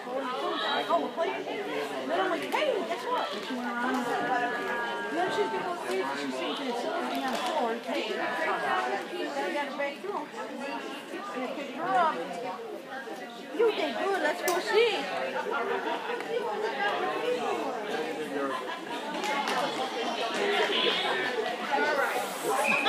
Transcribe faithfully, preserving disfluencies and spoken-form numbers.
Oh, please. Then I'm like, hey, guess what? She went around and then she's going to go see if she sees this something on the floor. Hey, I got her back through. And I picked her up. You did good. Let's go see.